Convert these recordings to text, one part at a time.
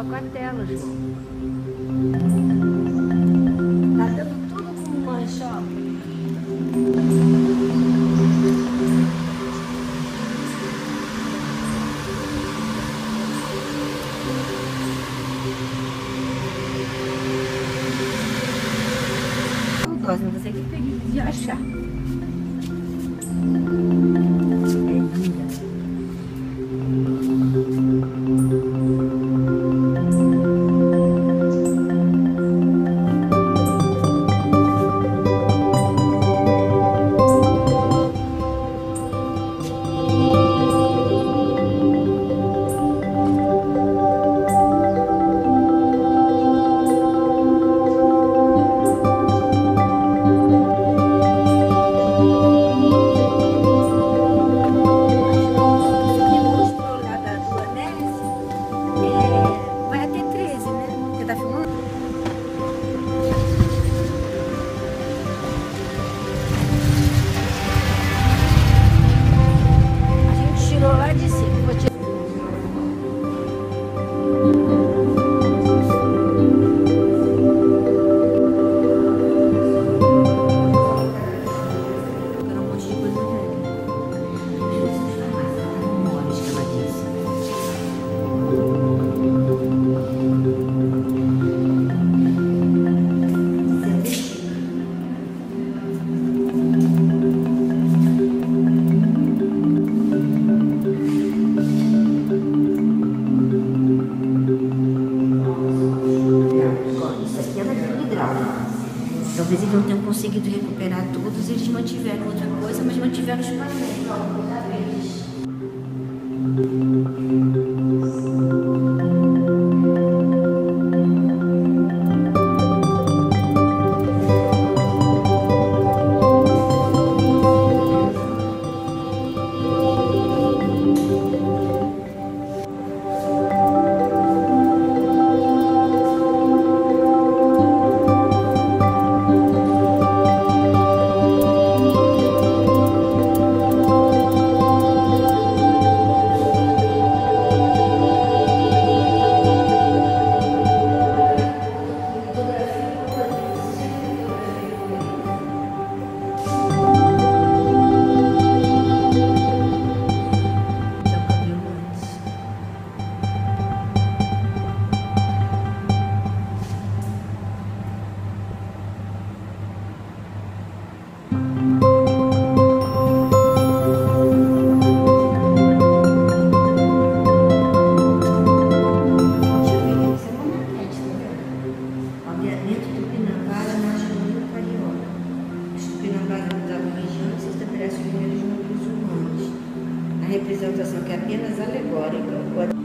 coloco a tela, João. Tá dando tudo como mancha, ó. Não você que tem que achar. É linda. Vai até 13, né? Você tá filmando? A gente tirou lá de cima. Vou tirar. Um monte de coisa velha. Memórias que ela disse. Talvez eles não tenham conseguido recuperar todos, eles mantiveram outra coisa, mas mantiveram os painéis. A representação que é apenas alegórica.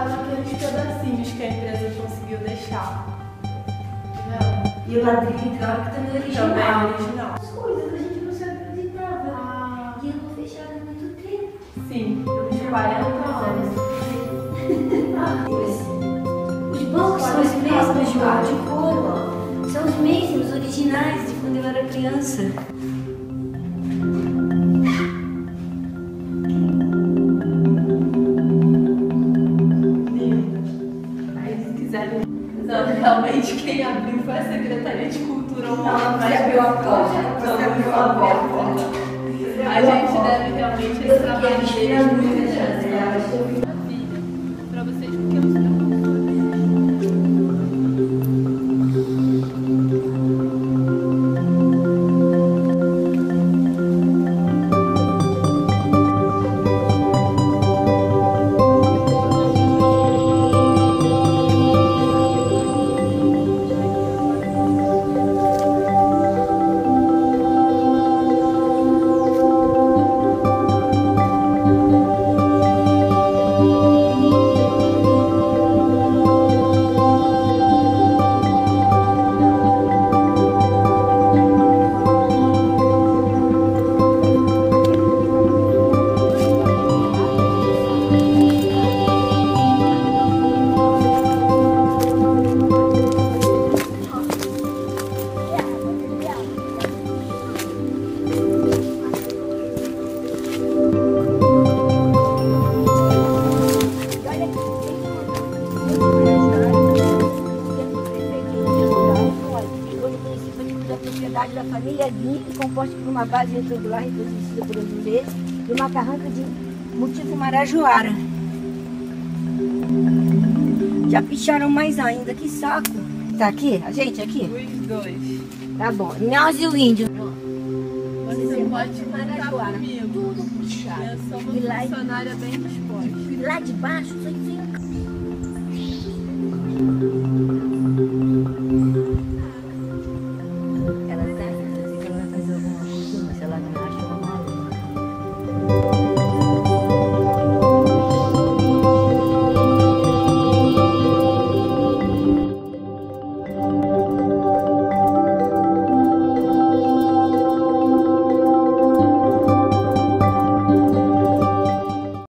caso, aqueles pedacinhos que a empresa conseguiu deixar. E o ladrilho hidráulico também é original. Também é original. As coisas a gente não se acreditava. Ah, E eu não fechava há muito tempo. sim, uns 40 anos. Os bancos são os mesmos, João, de couro, ó. São os mesmos, originais, de quando eu era criança. Lindo. Aí, se quiserem. Não, realmente quem abriu foi a Secretaria de Cultura Humana. Você abriu a porta. Você abriu a porta. A gente deve realmente esse trabalho deles. Para vocês, porque eu não. Da família Guinque, composta por uma base retangular reproduzida por azulejos e uma carranca de motivo marajoara. Já picharam mais ainda, que saco. Tá aqui? A gente aqui? Os dois. Tá bom. Nós e o índio. Você pode contar comigo. Tudo pichado. Eu sou uma funcionária bem disposta. E lá de baixo, só tem... Ela vai fazer alguma coisa, mas ela não acha uma maluca.